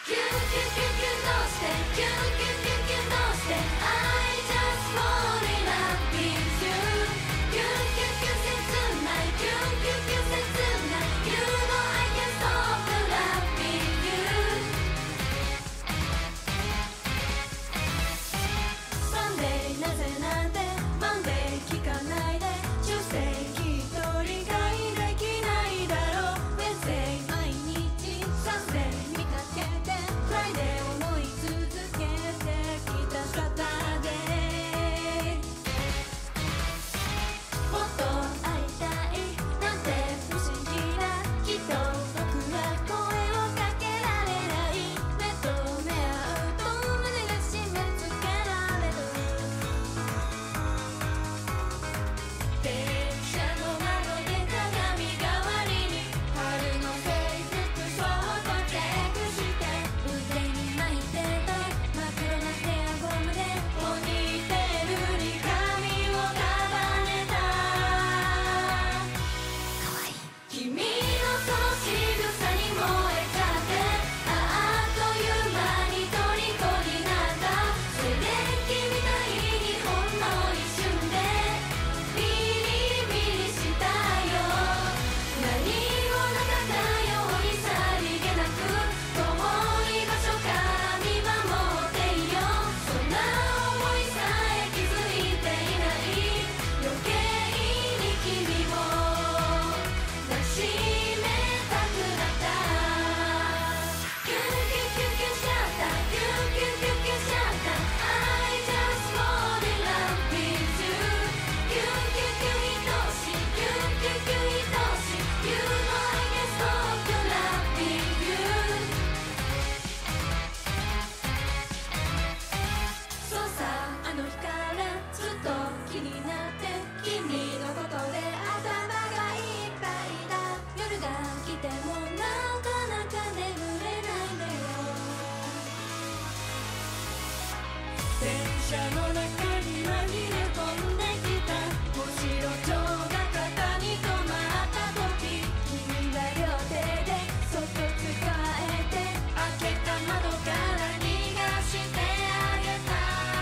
キュンキュンキュンキュンどうしてキュンキュンキュンキュンどうして I just fall in love with you キュンキュンキュン切ないキュンキュンキュン切ない You know I can't stop loving you Sunday なぜなんで Monday 聞かないで Tuesday きっと理解できないだろう Wednesday 毎日 Thursday 見かけて Friday 思い続けてきた Saturday もっと会いたいなんて不思議だきっと僕は声をかけられない目と目合うと胸が締め付けられる電車の窓で鏡代わりに春の制服そっとチェックして腕に巻いてた真っ黒なヘアゴムでポニーテールに髪を束ねた君のその仕草に燃えちゃってあっという間に虜になった静電気みたいにほんの一瞬でビリビリしたよ何もなかったようにさりげなく遠い場所から見守っていようそんな想いさえ気づいていない余計に君を抱きしめたくなったキュンキュンキュンキュンしちゃったキュンキュンキュンキュンしちゃった I just fall in love with you キュンキュンキュン愛しいキュンキュンキュン愛しい You know I can't stop loving you そうさあの日からずっと気になって君のことで頭がいっぱいだ夜が来てもなかなか眠れないんだよ電車の中に紛れ込んできた星の蝶が肩に止まった時君が両手でそっと掴えて開けた窓から逃がしてあげた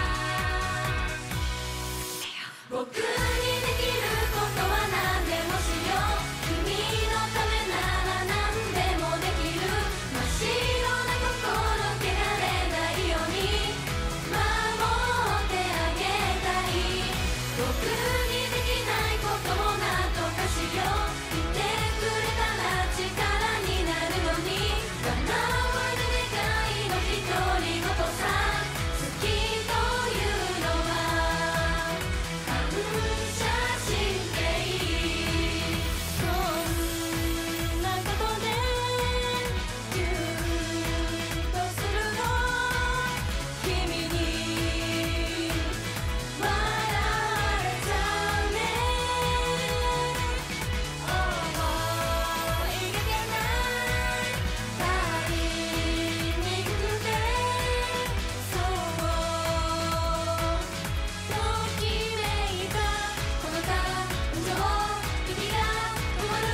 僕にできることは何でもしよう君のためなら何でもできる真っ白な心汚れないように守ってあげたい僕にできないこともなんとかしよういてくれたら力になるのに叶わぬ願いの独り言さ好きというのは感謝していいこんなことでキュンとするの君に笑われちゃうね思いがけないタイミングでそうときめいたこの感情息が止まる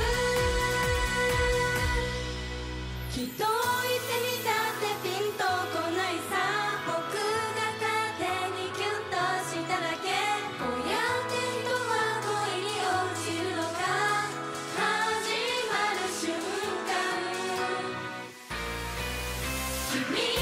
きっと言ってみたってピンとこないさ僕が勝手にキュンとしただけこうやって人は恋に落ちるのか始まる瞬間君